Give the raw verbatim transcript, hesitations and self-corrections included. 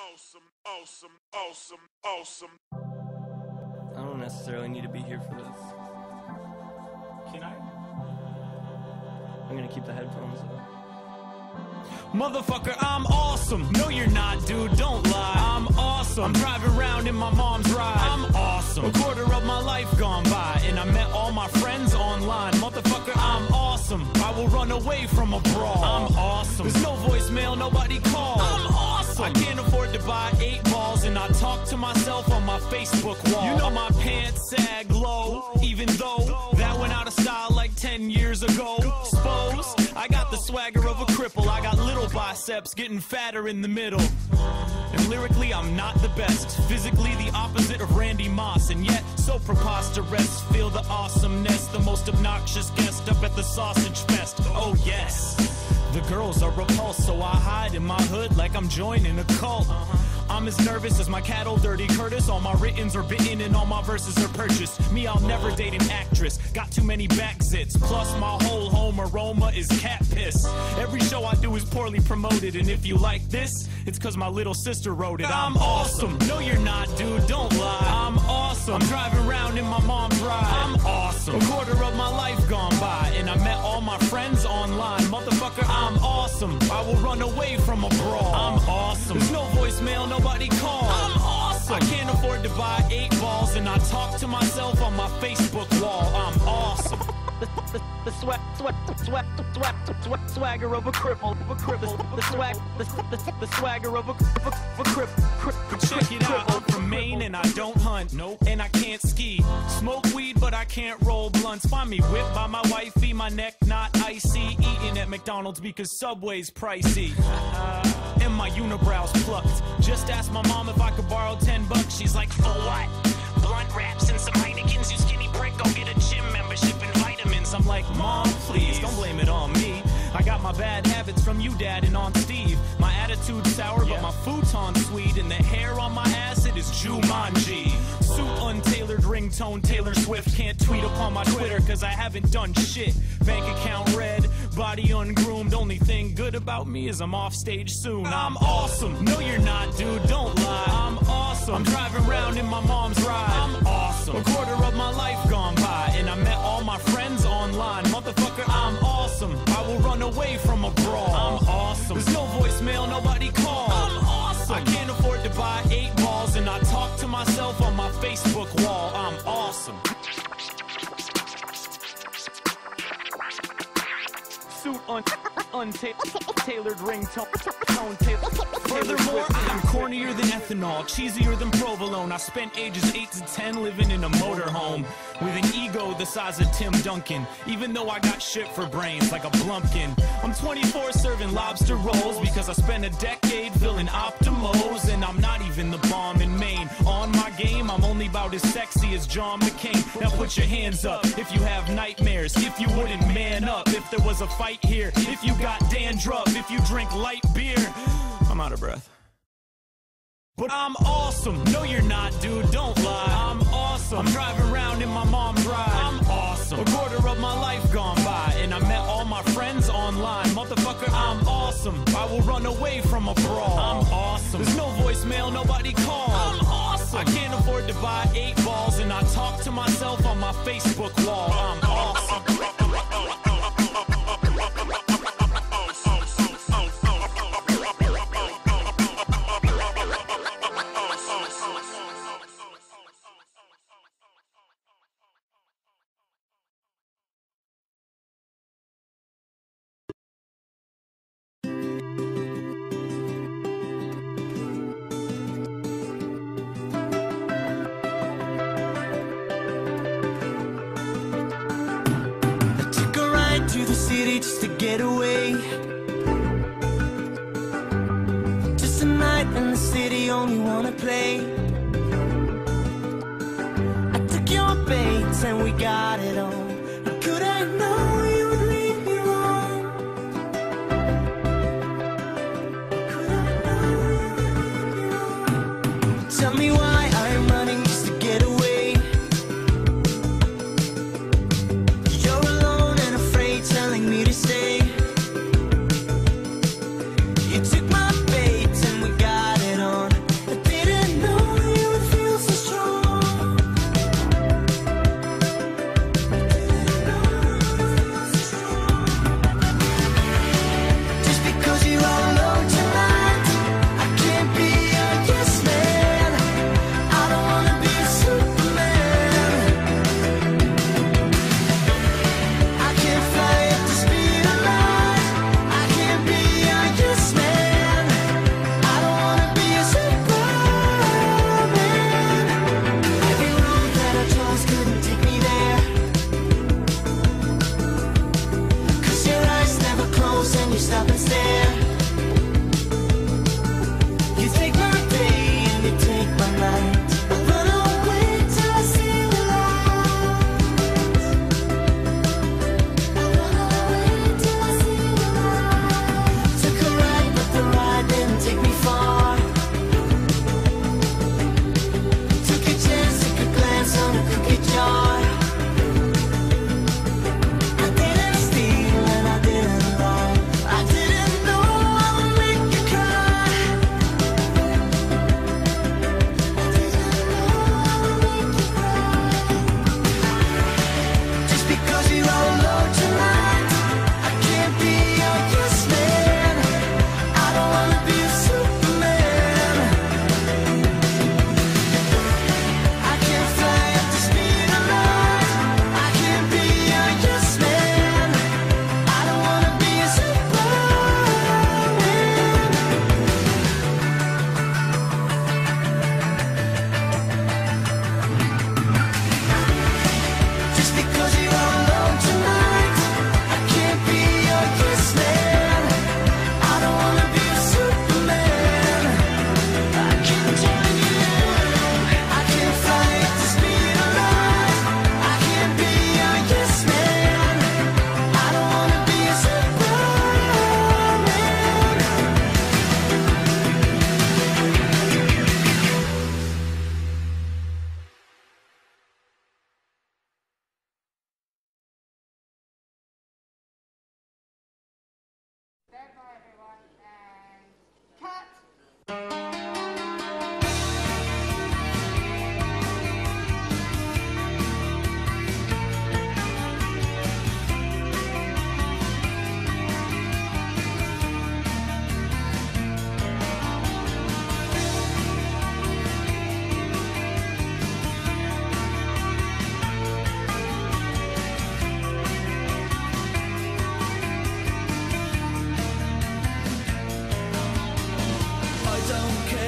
Awesome, awesome, awesome, awesome. I don't necessarily need to be here for this. Can I? I'm gonna keep the headphones on. Motherfucker, I'm awesome. No, you're not, dude. Don't lie. I'm awesome. I'm driving around in my mom's ride. I'm awesome. A quarter of my life gone by, and I met all my friends online. Motherfucker, I'm awesome. I will run away from a brawl. I'm awesome. There's no voicemail, nobody calls. I'm awesome. I can't afford to buy eight balls, and I talk to myself on my Facebook wall. You know my pants sag low, even though that went out of style like ten years ago. Suppose I got the swagger of a cripple. I got little biceps getting fatter in the middle. And lyrically I'm not the best, physically the opposite of Randy Moss, and yet so preposterous. Feel the awesomeness, the most obnoxious guest up at the sausage fest. Oh yes, the girls are repulsed, so I hide in my hood like I'm joining a cult. I'm as nervous as my cattle, Dirty Curtis. All my writtens are bitten and all my verses are purchased. Me, I'll never date an actress. Got too many back zits. Plus my whole home aroma is cat piss. Every show I do is poorly promoted, and if you like this, it's cause my little sister wrote it. I'm awesome. No, you're not, dude. Don't lie. I'm awesome. I'm driving around in my mom's ride. I'm awesome. A quarter of my life gone by, and I met all my friends online. Motherfucker, I'm awesome. I will run away from a brawl. I'm awesome. There's no voicemail, nobody calls. I'm awesome. I can't afford to buy eight balls, and I talk to myself on my Facebook wall. I'm awesome. The, the, the swag, swag, swag, swag, swag, swagger of a cripple, of a cripple. The, the swag, the, the, the swagger of a, of a, of a cripple. Check it out, I'm from Maine and I don't hunt, nope, and I can't ski. Smoke weed, but I can't roll blunts. Find me whipped by my wifey, my neck not icy. Eating at McDonald's because Subway's pricey. Uh, and my unibrows plucked. Just asked my mom if I could borrow ten bucks. She's like, for what? Blunt wraps and some Heinekens. You skinny prick, go get a gym membership and vitamins. I'm like, Mom, please, don't blame it on me. I got my bad habits from you, Dad, and Aunt Steve. My attitude's sour, yeah, but my futon's sweet, and the hair on my ass, it is Jumanji. Suit untailored, ringtone, Taylor Swift. Can't tweet upon my Twitter, cause I haven't done shit. Bank account red, body ungroomed. Only thing good about me is I'm off stage soon. I'm awesome. No, you're not, dude, don't lie. I'm awesome. I'm driving around in my mom's ride. I'm awesome. A quarter of my life gone by, and I met all my friends online. Motherfucker, I'm awesome. I will run away from a brawl. I'm awesome. There's no voicemail, nobody calls. I'm awesome. I can't afford to buy eight balls, and I talk to myself on my Facebook wall. I'm awesome. Suit un untailored ringtone. Furthermore, I'm cornier than ethanol, cheesier than provolone. I spent ages eight to ten living in a motorhome with an ego the size of Tim Duncan, even though I got shit for brains like a Blumpkin. I'm twenty-four serving lobster rolls because I spent a decade filling Optimos, and I'm not even the bomb in Maine. On my game, I'm only about as sexy as John McCain. Now put your hands up if you have nightmares, if you wouldn't man up, if there was a fight here, if you got dandruff, if you drink light beer. I'm out of breath. But I'm awesome. No, you're not, dude. Don't lie. I'm awesome. I'm driving around in my mom's ride. I'm awesome. A quarter of my life gone by, and I met all my friends online. Motherfucker, I'm awesome. I will run away from a brawl. I'm awesome. There's no voicemail, nobody calls. I'm awesome. I can't afford to buy eight balls, and I talk to myself on my Facebook wall. I'm awesome. To the city just to get away. Just a night in the city, only wanna play. I took your baits and we got it on. How could I know you would leave me wrong? Could I know you would leave me wrong? Tell me why I'm running just to get away. Telling me to stay. You took my bait and we got it on. don't care.